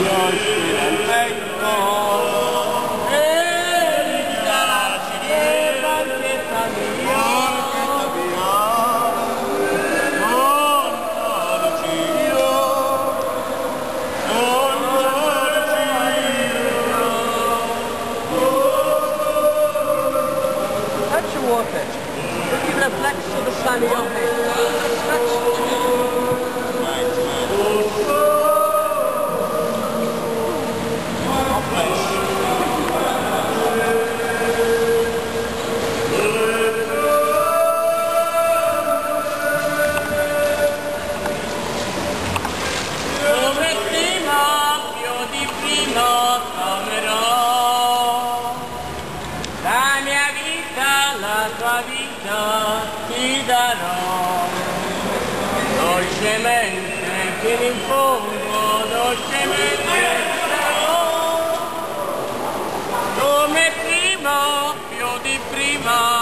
piace nel petto e ripiace barchetta mia, con Arcio, Touch your water. Give it a flex to the side of your head. Come prima, più di prima amerò la mia vita, la tua vita ti darò dolcemente fino in fondo, dolcemente sarò come prima, più di prima.